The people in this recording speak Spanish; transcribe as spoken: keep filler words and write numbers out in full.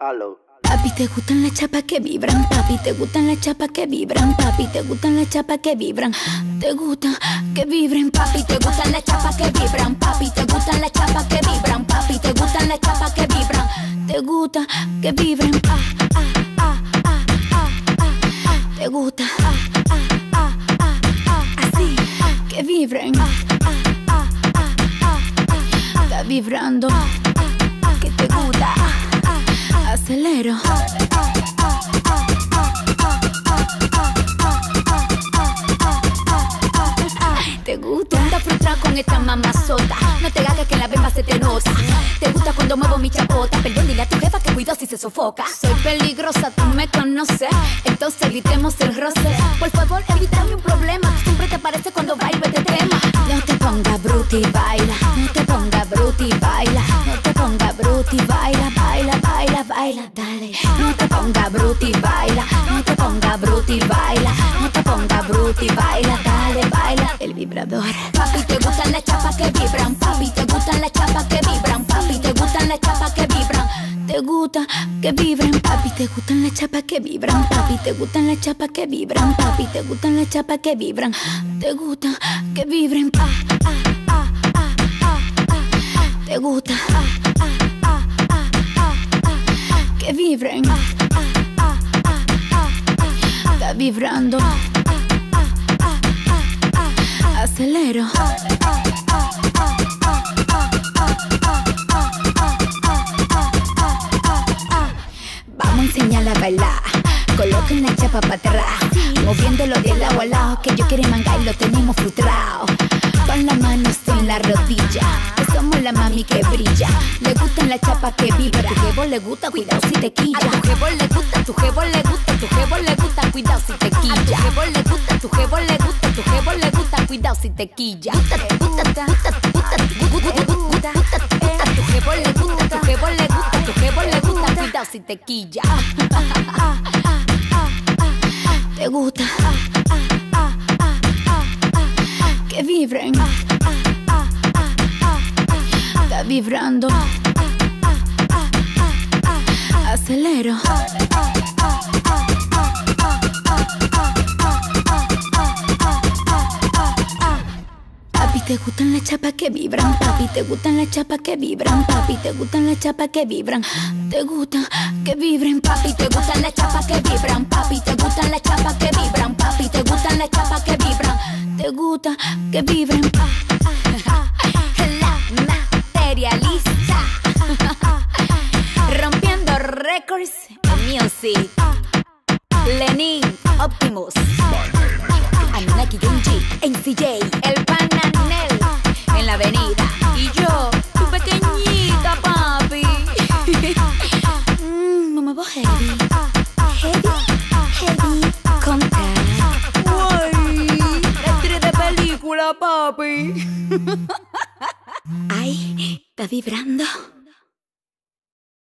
Aló. Papi, ¿te gustan las chapas que vibran? Papi, ¿te gustan las chapas que vibran? Papi, ¿te gustan las chapas que vibran? ¿Te gustan que vibren? Papi, ¿te gustan las chapas que vibran? Papi, ¿te gustan las chapas que vibran? Papi, ¿te gustan las chapas que vibran? ¿Te gusta que vibren? Ah, ah, ah, ah, ah, ah, ah. ¿Te gusta? Ah, ah, ah, ah, ah, así que vibren. Ah, ah, ah, ah, ah, ah. Está vibrando. Ah, ah, ah, que te gusta. Acelero. ¿Te gusta? Estás frustrado con esta mamazota. No te hagas que en la bemba se te nota. ¿Te gusta cuando muevo mi chapota? Perdón, dile a tu jefa que cuido si se sofoca. Soy peligrosa, tú me conoces. Entonces evitemos el roce. Por favor, evítame un problema. Siempre te aparece cuando bailo este tema. No te pongas bruta y baila. No te pongas bruta y baila. No te pongas bruta y baila. Baila, baila, baila, dale. No te pongas bruta y baila. No te pongas bruta y baila. No te pongas bruta y baila, dale, baila. El vibrador. Papi, ¿te gustan las chapas que vibran? Papi, ¿te gustan las chapas que vibran? Papi, ¿te gustan las chapas que vibran? ¿Te gusta que vibren? Papi, ¿te gustan las chapas que vibran? Papi, ¿te gustan las chapas que vibran? Papi, ¿te gustan las chapas que vibran? ¿Te gusta que vibren? Ah, ah, ah, ah, ah, ah. ¿Te gusta? Ah, ah, ah, ah, ah, ah. Que vibren. Ah, ah, ah, ah, ah, ah. Está vibrando. Ah, ah, ah, ah, ah. Acelero. Vamos a enseñarla a bailar. Coloquen la chapa para atrás, moviéndolo de lado a lado, que yo quiero mangar y lo tenemos frustrado. Con las manos en la rodilla, que somos la mami que brilla. Le gustan la chapa que vibra. A tu jevo le gusta, cuidado si te quilla. A tu jevo le gusta, a tu jevo le gusta, a tu jevo le gusta, cuidado si te quilla. A tu jevo le gusta, a tu jevo le gusta, a tu jevo le gusta, cuidado si te quilla. Gusta, gusta, gusta, gusta, gusta, gusta, a tu jevo le gusta, a tu jevo le gusta, a tu jevo le gusta, cuidado si te quilla. ¿Te gusta? Que vibren. Está vibrando. Acelero. Papi, ¿te gustan las chapas que vibran? Papi, ¿te gustan las chapas que vibran? Papi, ¿te gustan las chapas que vibran? ¿Te gusta que vibren? Papi, ¿te gustan las chapas que vibran? Papi, ¿te gustan las chapas que vibran? Papi, ¿te gustan las chapas que vibran? ¿Te gusta que vibren? La materialista, rompiendo récords en music. Lenin, Optimus, Anunnaki Genji, N C J, el Pananel en la avenida. Y yo, tu pequeñita, papi. Mmm, me muevo heavy, heavy, heavy, contact. Uy, actriz de película, papi. Ay, está vibrando.